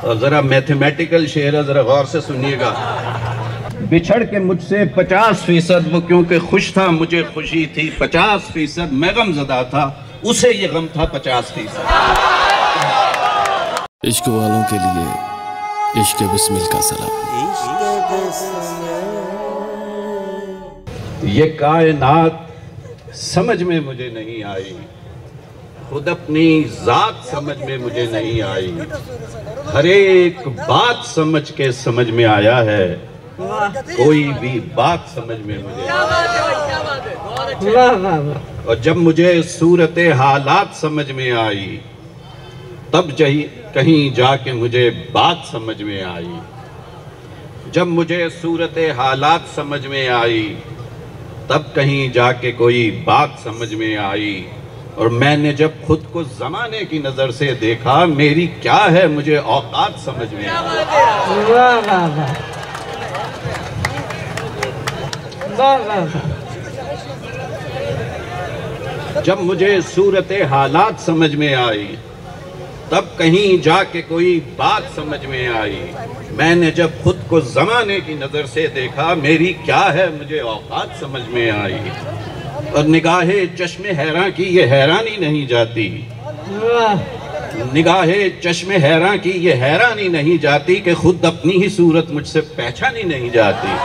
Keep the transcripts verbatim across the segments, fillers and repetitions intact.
और ज़रा मैथमेटिकल शेर है, ज़रा गौर से सुनिएगा। बिछड़ के मुझसे पचास फीसद वो क्योंकि खुश था मुझे खुशी थी, पचास फीसद मैं गमज़दा था उसे ये गम था पचास फीसद। इश्क वालों के लिए इश्क बिस्मिल का सलाम। ये कायनात समझ में मुझे नहीं आई, खुद अपनी जात समझ में मुझे नहीं आई, हर एक बात समझ के समझ में आया है, कोई भी बात समझ में मुझे। और जब मुझे सूरत हालात समझ में आई तब जही कहीं जाके मुझे बात समझ में आई। जब मुझे सूरत हालात समझ में आई तब कहीं जाके कोई बात समझ में आई। और मैंने जब खुद को ज़माने की नज़र से देखा मेरी क्या है मुझे औकात समझ में आई। जब मुझे सूरत हालात समझ में आई तब कहीं जाके कोई बात समझ में आई। मैंने जब खुद को ज़माने की नज़र से देखा मेरी क्या है मुझे औकात समझ में आई। और निगाहे चश्मे हैरान की ये हैरानी नहीं जाती, निगाहे चश्मे हैरान की ये हैरानी नहीं जाती कि खुद अपनी ही सूरत मुझसे पहचानी नहीं जाती।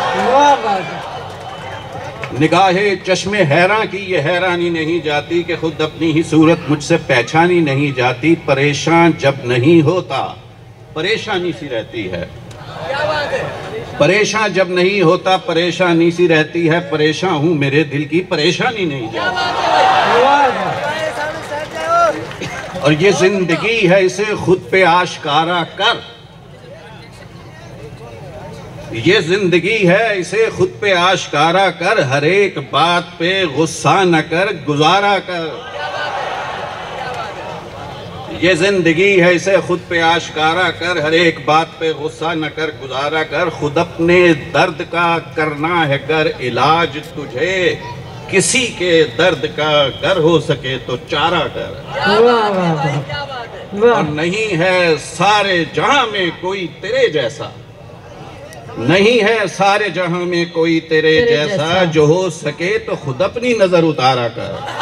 निगाहे चश्मे हैरान की ये हैरानी नहीं जाती कि खुद अपनी ही सूरत मुझसे पहचानी नहीं जाती। परेशान जब नहीं होता परेशानी सी रहती है, परेशान जब नहीं होता परेशानी सी रहती है। परेशान हूँ मेरे दिल की परेशानी नहीं जाती। और ये जिंदगी है इसे खुद पे आश्कारा कर, ये जिंदगी है इसे खुद पे आश्कारा कर, हर एक बात पे गुस्सा न कर गुजारा कर। ये जिंदगी है इसे खुद पे आश्कारा कर, हर एक बात पे गुस्सा न कर गुजारा कर। खुद अपने दर्द का करना है कर इलाज तुझे, किसी के दर्द का गर हो सके तो चारा कर। और नहीं है सारे जहां में कोई तेरे जैसा, नहीं है सारे जहां में कोई तेरे, तेरे जैसा, जैसा जो हो सके तो खुद अपनी नजर उतारा कर।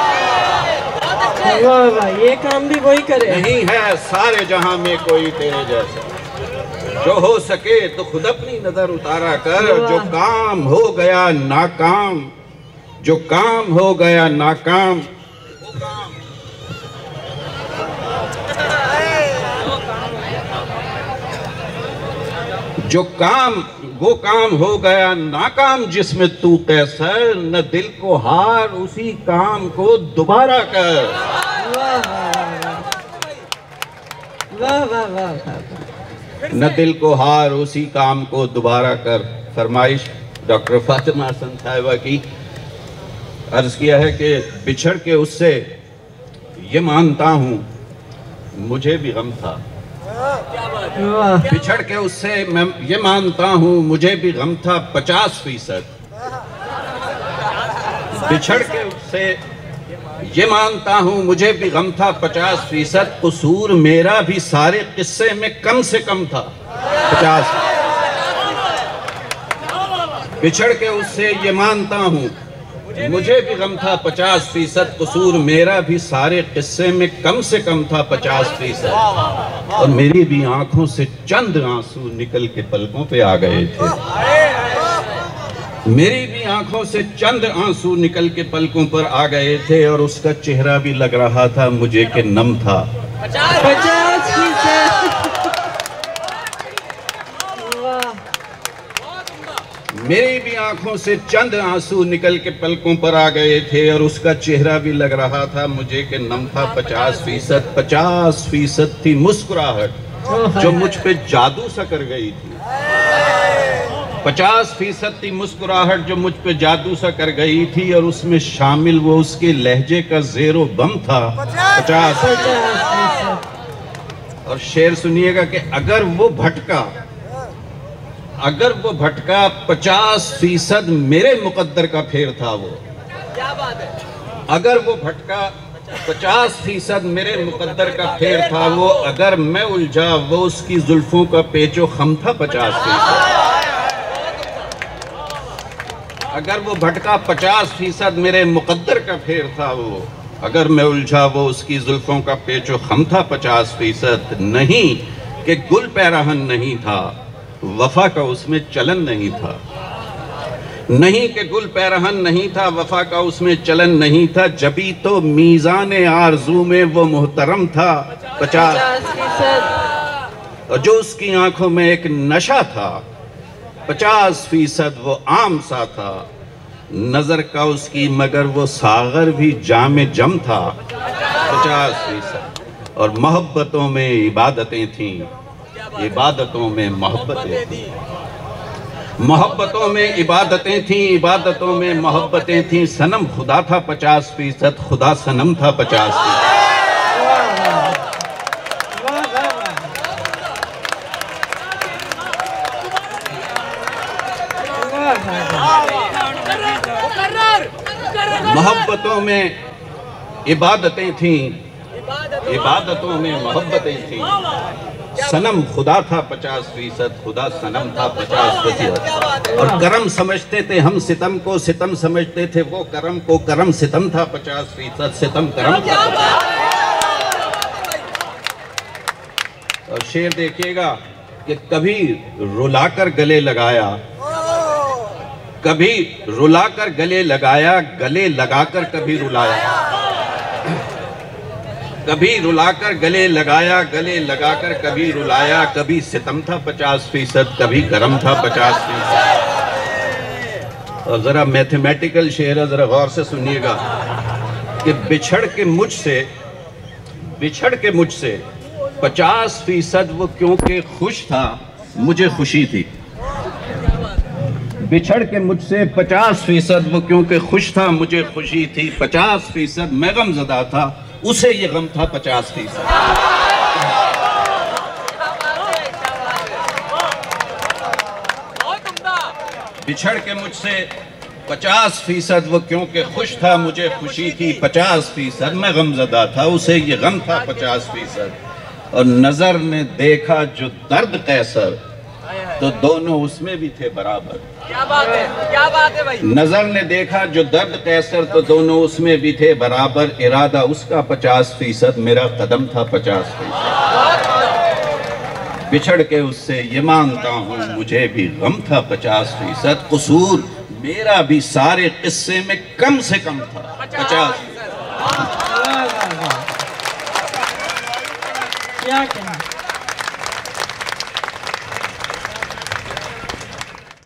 वाह वाह, ये काम भी वही करे। नहीं है सारे जहां में कोई तेरे जैसा, जो हो सके तो खुद अपनी नजर उतारा कर। जो काम हो गया नाकाम, जो काम हो गया नाकाम, जो काम वो काम हो गया नाकाम जिसमें तू कैसर, न दिल को हार उसी काम को दोबारा कर। वाह वाह वाह, न दिल को हार उसी काम को दोबारा कर। फरमाइश डॉक्टर फातिमा हसन साहिबा की, अर्ज किया है कि बिछड़ के उससे ये मानता हूँ मुझे भी गम था, बिछड़ के उससे मैं ये मानता हूँ मुझे भी गम था पचास फीसद। बिछड़ के उससे ये मानता हूँ मुझे भी गम था पचास फीसद। कसूर मेरा भी सारे किस्से में कम से कम था पचास। बिछड़ के उससे ये मानता हूँ मुझे भी गम था पचास फीसद। कसूर मेरा भी सारे किस्से में कम से कम था पचास फीसद। और मेरी भी आंखों से चंद आंसू निकल के पलकों पे आ गए थे, मेरी भी आंखों से चंद आंसू निकल के पलकों पर आ गए थे। और उसका चेहरा भी लग रहा था मुझे कि नम था पचास फीसद। मेरी भी आंखों से चंद आंसू निकल के पलकों पर आ गए थे। और उसका चेहरा भी लग रहा था मुझे कि नम था पचास फीसद। पचास फीसद थी मुस्कुराहट जो मुझ पे जादू सा कर गई थी। पचास फीसद थी मुस्कुराहट जो मुझ पे जादू सा कर गई थी। और उसमें शामिल वो उसके लहजे का ज़ेरो बम था पचास फीसद। और शेर सुनिएगा कि अगर वो भटका, अगर वो भटका पचास फीसद मेरे मुकद्दर का फेर था वो। क्या बात है। अगर वो भटका पचास फीसद मेरे मुकद्दर का फेर था वो, अगर मैं उलझा वो उसकी जुल्फों का पेचो खम था पचास फीसद। अगर वो भटका पचास फीसद मेरे मुकद्दर का फेर था वो, अगर मैं उलझा वो उसकी जुल्फों का पेचो खम था पचास फीसद। नहीं कि गुल पैराहन नहीं था, वफा का उसमें चलन नहीं था। नहीं कि गुल पैरहन नहीं था, वफा का उसमें चलन नहीं था। जबी तो मीज़ान आरज़ू में वो मुहतरम था पचास फीसद। और जो उसकी आंखों में एक नशा था पचास फीसद वो आम सा था। नजर का उसकी मगर वो सागर भी जामे जम था पचास फीसद। और मोहब्बतों में इबादतें थीं, इबादतों में मोहब्बतें थीं, मोहब्बतों में इबादतें थीं, इबादतों में मोहब्बतें थीं। सनम खुदा था पचास फीसद, खुदा सनम था पचास फीसद। मोहब्बतों में इबादतें थीं, इबादतों में मोहब्बतें थीं। सनम खुदा था पचास फीसद, खुदा सनम था पचास फीसद। और करम समझते थे हम सितम को, सितम समझते थे वो करम को, करम सितम था पचास फीसद, सितम करम था। और शेर देखिएगा कि कभी रुलाकर गले लगाया, कभी रुलाकर गले लगाया, गले लगाकर कभी रुलाया। कभी रुलाकर गले लगाया, गले लगाकर कभी रुलाया। कभी सितम था पचास फीसद, कभी करम था पचास फीसद। और जरा मैथमेटिकल शेर है, जरा गौर से सुनिएगा कि बिछड़ के मुझसे, बिछड़ के मुझसे पचास फीसद वो क्योंकि खुश था मुझे खुशी थी। बिछड़ के मुझसे पचास फीसद वो क्योंकि खुश था मुझे खुशी थी। पचास फीसद मैं गमज़दा था उसे ये गम था पचास फीसद। बिछड़ के मुझसे पचास फीसद वो क्योंकि खुश था मुझे खुशी थी। पचास फीसद मैं गमज़दा था उसे ये गम था पचास फीसद। और नजर ने देखा जो दर्द कैसर, तो दोनों उसमें भी थे बराबर। क्या बात है, क्या बात है भाई। नजर ने देखा जो दर्द कैसर, तो दोनों उसमें भी थे बराबर। इरादा उसका पचास फीसद, मेरा कदम था पचास फीसद। बिछड़ के उससे ये मांगता हूँ मुझे भी गम था पचास फीसद। कसूर मेरा भी सारे किस्से में कम से कम था पचास फीसद। क्या कहना।